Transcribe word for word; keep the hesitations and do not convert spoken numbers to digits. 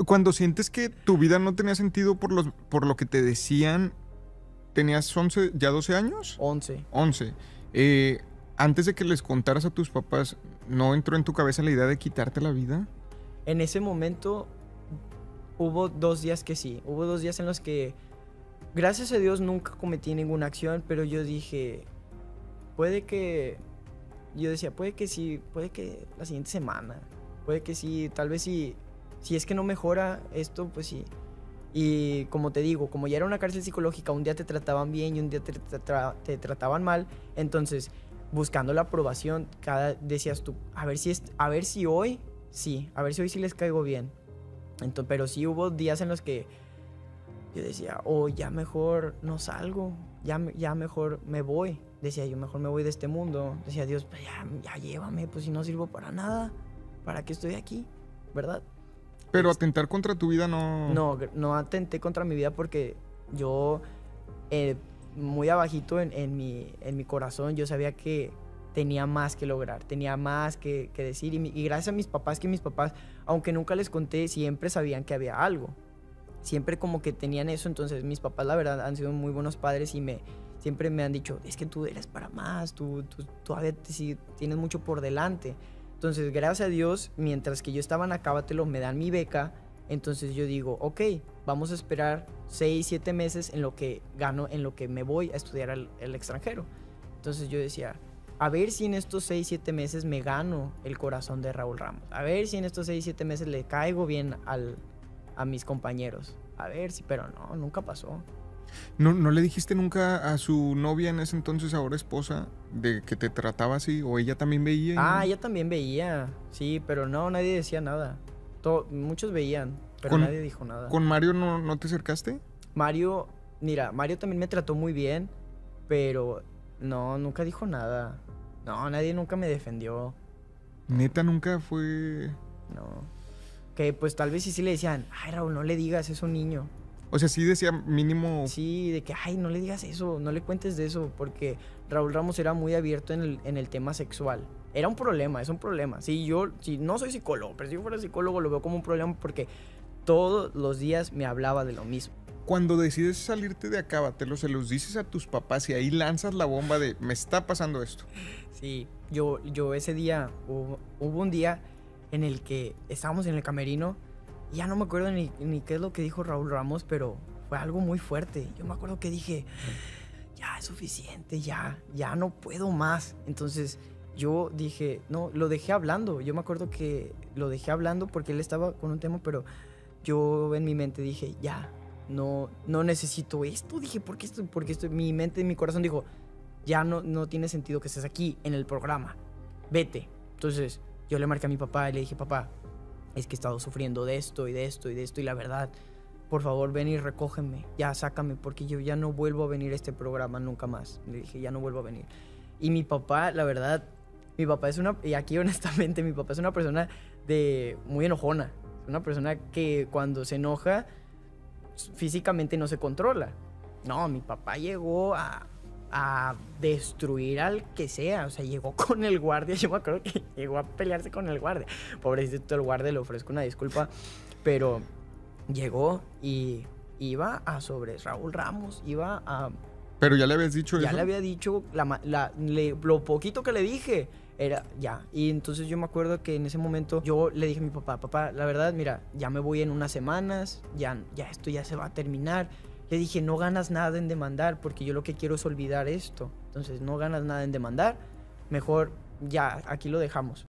Cuando sientes que tu vida no tenía sentido por, los, por lo que te decían, ¿tenías once, ya doce años? once. once. Eh, antes de que les contaras a tus papás, ¿no entró en tu cabeza la idea de quitarte la vida? En ese momento hubo dos días que sí. Hubo dos días en los que, gracias a Dios, nunca cometí ninguna acción, pero yo dije, puede que... Yo decía, puede que sí, puede que la siguiente semana, puede que sí, tal vez sí, si es que no mejora esto, pues sí. Y como te digo, como ya era una cárcel psicológica, un día te trataban bien y un día te, te, tra te trataban mal, entonces buscando la aprobación, cada decías tú, a ver si, es, a ver si hoy, sí, a ver si hoy sí les caigo bien. Entonces, pero sí hubo días en los que yo decía, oh, ya mejor no salgo, ya, ya mejor me voy. Decía yo, mejor me voy de este mundo. Decía Dios, pues ya, ya llévame, pues si no sirvo para nada, ¿para qué estoy aquí? ¿Verdad? Pero Es- atentar contra tu vida no... No, no atenté contra mi vida porque yo, eh, muy abajito en, en, mi, en mi corazón, yo sabía que tenía más que lograr, tenía más que, que decir. Y, mi- y gracias a mis papás, que mis papás, aunque nunca les conté, siempre sabían que había algo. Siempre como que tenían eso. Entonces mis papás, la verdad, han sido muy buenos padres y me, siempre me han dicho, es que tú eres para más, tú, tú todavía te, sí, tienes mucho por delante. Entonces, gracias a Dios, mientras que yo estaba en Acábatelo, me dan mi beca. Entonces yo digo, ok, vamos a esperar seis, siete meses en lo que gano, en lo que me voy a estudiar al, al extranjero. Entonces yo decía, a ver si en estos seis, siete meses me gano el corazón de Raúl Ramos. A ver si en estos seis, siete meses le caigo bien al, a mis compañeros. A ver si, pero no, nunca pasó. ¿No, ¿No le dijiste nunca a su novia en ese entonces, ahora esposa, de que te trataba así? ¿O ella también veía? y Ah, no? ella también veía, sí, pero no, nadie decía nada. To- muchos veían, pero Con- nadie dijo nada. ¿Con Mario no, no te acercaste? Mario, mira, Mario también me trató muy bien, pero no, nunca dijo nada. No, nadie nunca me defendió. Neta, nunca fue... No. Que pues tal vez sí, sí le decían, ay Raúl, no le digas, es un niño. O sea, sí decía mínimo... Sí, de que, ay, no le digas eso, no le cuentes de eso, porque Raúl Ramos era muy abierto en el, en el tema sexual. Era un problema, es un problema. Sí, yo si no soy psicólogo, pero si yo fuera psicólogo lo veo como un problema porque todos los días me hablaba de lo mismo. Cuando decides salirte de Acábatelo, se los dices a tus papás y ahí lanzas la bomba de, me está pasando esto. Sí, yo, yo ese día, hubo, hubo un día en el que estábamos en el camerino y ya no me acuerdo ni, ni qué es lo que dijo Raúl Ramos, pero fue algo muy fuerte. Yo me acuerdo que dije, ya es suficiente, ya, ya no puedo más. Entonces yo dije, no, lo dejé hablando. Yo me acuerdo que lo dejé hablando porque él estaba con un tema, pero yo en mi mente dije, ya, no, no necesito esto. Dije, ¿por qué esto? Porque esto, mi mente, mi corazón dijo, ya no, no tiene sentido que estés aquí en el programa. Vete. Entonces yo le marqué a mi papá y le dije, papá, es que he estado sufriendo de esto y de esto y de esto y la verdad, por favor ven y recógeme, ya sácame porque yo ya no vuelvo a venir a este programa nunca más. Le dije, ya no vuelvo a venir. Y mi papá, la verdad, mi papá es una, y aquí honestamente, mi papá es una persona de muy enojona. Es una persona que cuando se enoja, físicamente no se controla. No, mi papá llegó a, a destruir al que sea. O sea, llegó con el guardia. Yo me acuerdo que llegó a pelearse con el guardia. Pobrecito el guardia, le ofrezco una disculpa. Pero llegó y iba a sobre Raúl Ramos. Iba a... Pero ya le habías dicho Ya eso. le había dicho, la, la, le- lo poquito que le dije era ya. Y entonces yo me acuerdo que en ese momento yo le dije a mi papá, papá, la verdad, mira, ya me voy en unas semanas, ya, ya esto ya se va a terminar. Le dije, no ganas nada en demandar porque yo lo que quiero es olvidar esto. Entonces no ganas nada en demandar, mejor ya, aquí lo dejamos.